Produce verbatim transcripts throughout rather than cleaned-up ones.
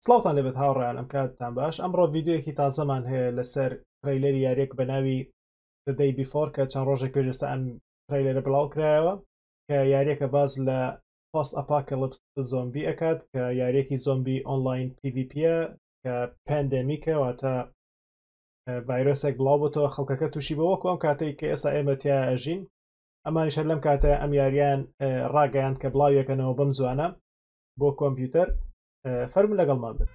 سڵاوتان لێبێت هاوڕێیان ئەم کاتتان باش ئەمڕۆ ڤیددیوەکی تازەمان هەیە لەسەر ترەیلەری یاریەک بە ناوی The Day Before کە چەند ڕۆژێک پێشستا ئەم ترەیلەرە بڵاو کرایەوە کە یاریەکە باز لە پۆست ئەپاکەلیپس زۆمبی ئەکات کە یاریەکی زۆمبی ئۆنلاین پی ڤی پیە کە پەندەمیکە واتە ڤایرۆسێک بڵاو بۆتەوە خەڵکەکە تووشی بە وەکو ئەم کاتەی کە ئێستا ئێمە تیا ئەژین ئەمانیش هەر لەم کاتە ئەم یاریان ڕاگەیان کە بڵاویەکەنەوە بەم زوانە بۆ کۆمپیوتەر فەرمون لەگەڵمان بن.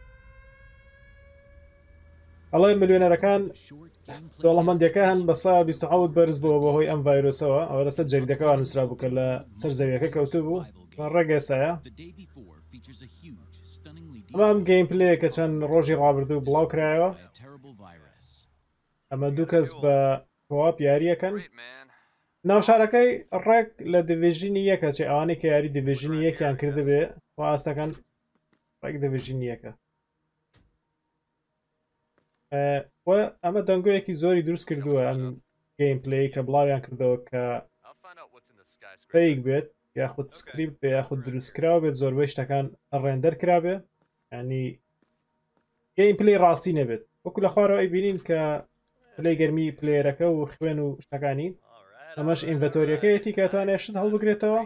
ئەڵێ ملیۆنەرەکان دەوڵەمەندیەکە هەن بە سا بیست و حەوت بەرز بووە بەهۆی ئەم ڤایرۆسەوە ئەوە لەسەر جەریدەکەوان نووسرا بوو کە لە سەر زەویەکە کەوتو بوو ڕێگە ئێستایە ئەمە ئەم گەیم پلەیە کە چەند ڕۆژی ڕابردوو بڵاو کرایەوە ئەمە دوو کەس بە کۆواپ یاریەکەن ناوشارەکەی ڕێک لە دیڤژینی یەکە چێ ئەوانەی کە یاری دیڤژینی یەکیان کردبێ و ئاستەکەن ڕێک دیڤژینی یەکە ئەمە دەنگۆیەکی زۆری دروست کردووە ئەم گەیم پلەی کە بڵاویان کردەوە کە فەیک بێت یاخود سکریپت بێ یاخود دروستکراوە بێت زۆربەی شتەکان ڕێندەر کرابێ ینی گەیم پلەی ڕاستی نەبێت وەکو لە خوارەوە ئەی بینین کە پلەی گەرمی پلێرەکە و خوێن و شتەکانی ئەمەش ئینڤەتۆریەکەیەتی کە توانێت شت هەڵبگرێتەوە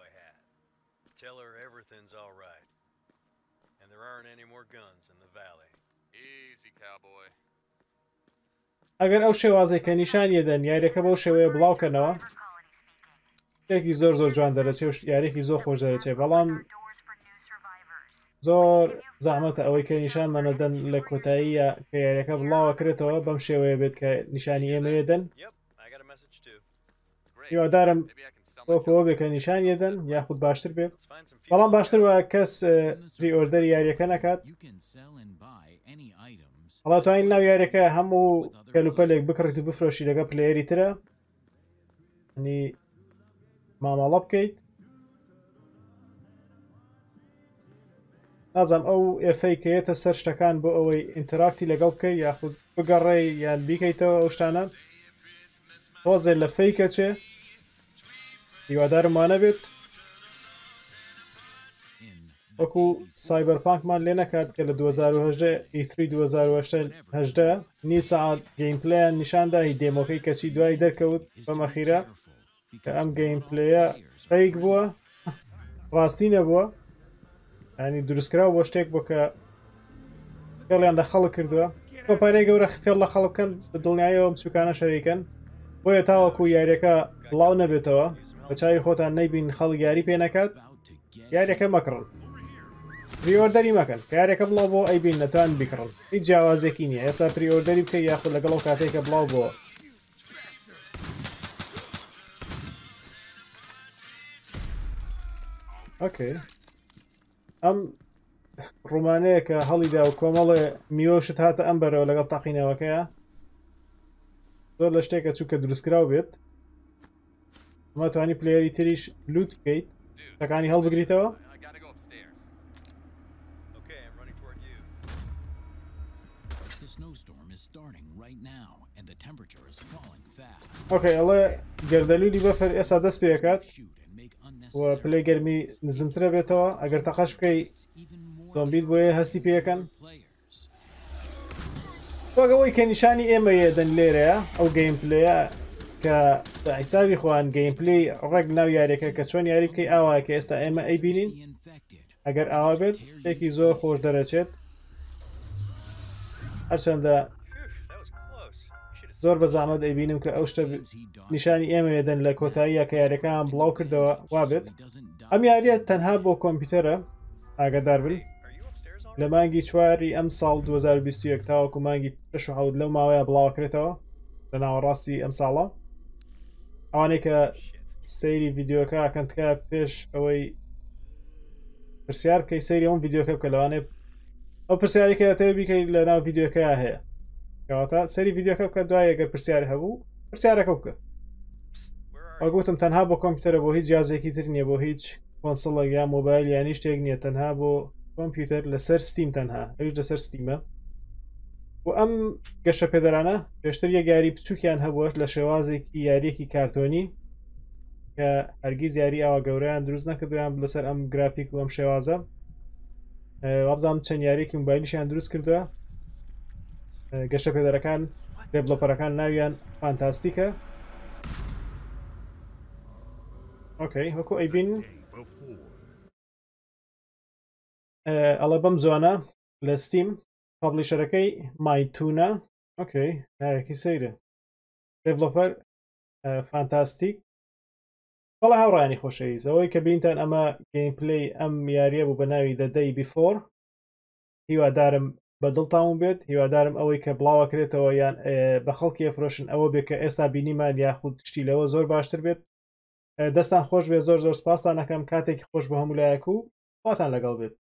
ئەگەر ئەو شێوازەی کە نیشان یەدەن یاریەکە بەو شێوەیە بڵاوکەنەوە شتێکی زۆر زۆر جوان دەرەچێت و یاریێکی زۆر خۆش دەرەچێت بەڵام زۆر زەحمەتە ئەوەی کە نیشانمانەدەن لە کۆتاییە کە یاریەکە بڵاوە کرێتەوە بەم شێوەیە بێت کە نیشانی ئێمە یەدەن هیوادارم وەکەوە بێت کە نیشان یەدەن یاخود باشتر بێت بەڵام باشتر وە کەس پری ئۆردەری یاریەکە نەکات هەڵا توانین ناو یاریەکە هەموو کەلوپەلێک بکڕیت و بفرۆشی لەگە پلەیەری ترە نی ماماڵە بکەیت نازم ئەو ئێفەیکەیەتە سەر شتەکان بۆ ئەوەی ئینتراکتی لەگەڵ بکەی یاخود بگەڕێ یان بیکەیتەوە ئەو شتانە تۆزێ لە فەیکە چێ هیوادارم وانە بێت وەکو سایبەرپانکمان لێ نەکات کە لە دوو هەزار و هەژدە ئیتری دوو هەزار و هەژدە نی سەعات گەیمپلەیان نیشاندا هی دێمۆکەی کەچی دوای دەرکەوت بەمەخیرە کە ئەم گەیمپلەیە فەیک بووە ڕاستی نەبووە ینی دروستکراوە بۆ شتێک بۆ کە فێڵیان لە خەڵک کردووە کۆمپانیای گەورە فێڵ لە خەڵکەن بە دڵنیایەوە بچووکانە شەریکەن بۆیە تاوەکو یاریەکە بڵاو نەبێتەوە بە چاوی خۆتان نەیبین خەڵک یاری پێ نەکات یاریەکە مەکڕن پریۆردەری مەکەن کە یاریەکە بڵاو بۆ ئەیبین نەتوان بیکڕن هیچ جیاوازێکی نییە ئێستا پریۆردەری بکە یاخود لەگەڵ ئەو کاتێککە بڵاو بۆ ئۆکێ ئەم ڕوومانەیە کە هەڵیدا و کۆمەڵێ میۆشت هاتە ئەم بەرەوە لەگەڵ تاقینەوەکەیە زۆر لە شتێکە چووکە دروستکراو بێت ئەمە توانی پلێری تریش لوت بکەیت شتەکانی هەڵبگریتەوە ئۆکەی ئەڵێ گەردەلولی بەفەر ئێستا دەست پێکات و پلەی گەرمی نزمترە بێتەوە ئەگەر تەقەش بکەی زۆمبیل بۆیە هەستی پێەکەن وەگەوەی کە نیشانی ئێمە یەدەن لێرەیە ئەو گەیم پلەیە کە حیسابی خۆیان گەیم پلەی ڕێک ناو یاریەکە کە چۆن یاری بکەی ئاوایە کە ئێستا ئێمە ئەیبینین ئەگەر ئاوا بێت شتێکی زۆر خۆش دەرەچێت هەرچەندە زۆر بە زەحمەت ئەیبینم کە ئەو شتە نیشانی ئێمە یەدەن لە کۆتاییە کە یاریەکان بڵاو کردەوە وابێت ئەم یاریە تەنها بۆ کۆمپیوتەرە ئاگادار بن لە مانگی چواری ئەم ساڵ دوو هەزار و بیست و یەک تاوەکو مانگی پێش و حەوت لەو ماوەیە بڵاوکرێتەوە لە ناوەڕاستی ئەم ساڵە ئەوانەی کە سەیری ڤیددیۆکە ئەکەندکە پێش ئەوەی پرسیار بکەی سەیری ئەوم ڤیددیۆکە بکە لەوانێ ئەو پرسیارێکە دەتەوێت بیکەی لە ناو ڤیددیۆکە هەیە کەواتە سەری ڤیددیۆکە بکە دوای ئەگەر پرسیاری هەبوو پرسیارەکە بکە وەگوتم تەنها بۆ کۆمپیوتەرە بۆ هیچ جیازێکی تر نییە بۆ هیچ کۆنسڵێک یا مۆبایل یانی شتێک نییە تەنها بۆ کۆمپیوتەر لەسەر ستیم تەنها ئەوش لەسەر ستیمە و ئەم گەشە پێدەرانە پێشتر یەک یاری بچووکیان هەبووە لە شێوازێکی یاریەکی کارتۆنی کە هەرگیز یاری ئاوا گەورەیان دروست نەکردویان لەسەر ئەم گرافیک و ئەم شێوازە وابزانم چەند یاریەکی موبایلیشیان دروست کردووە گەشە پێدەرەکان دێڤلۆپەرەکان ناویان فانتاستیکە ئۆکەی وەکو ئەیبین ئەڵە بەم زۆنە لە ستیم پابلیشەرەکەی مایتونە ئۆکەی ناوێکی سەیرە دێڤلۆپەر فانتاستیک بەڵە هاوڕانی خۆشەویست ئەوەی کە بینتان ئەمە گەیمپلەی ئەم یاریە بوو بە ناوی The Day Before هیوادارم بە دڵتاون بێت هیوادارم ئەوەی کە بڵاوەکرێتەوە یان بە خەڵکی ئەفرۆشن ئەوە بێت کە ئێستا بینیمان یاخود شتی لەوە زۆر باشتر بێت دەستان خۆش بێت زۆر زۆر سپاسان ئەەکەم کاتێکی خۆش بە هەمولایەک و خواتان لەگەڵ بێت